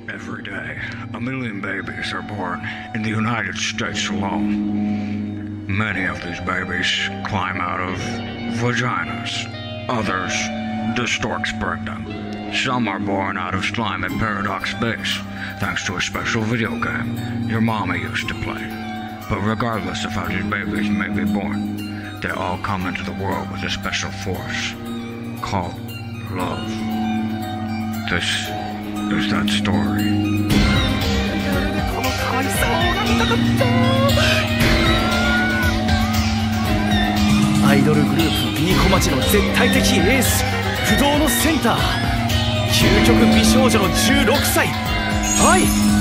Every day, 1 million babies are born in the United States alone. Many of these babies climb out of vaginas. Others, the storks birth them. Some are born out of slime at Paradox Space, thanks to a special video game your mama used to play. But regardless of how these babies may be born, they all come into the world with a special force called love. This is that story. この可愛さを見たかった。アイドルグループビーコ町の絶対的エース、不動のセンター、究極美少女の16歳、愛。